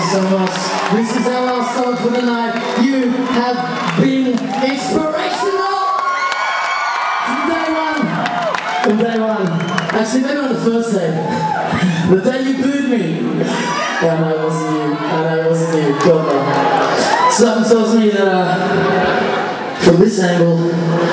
so much. This is our last song for the night. You have been inspirational from day one. From day one. Actually, maybe on the first day. The day you booed me. Yeah, no, it wasn't you. I know it wasn't you. God, no. Something tells me that from this angle,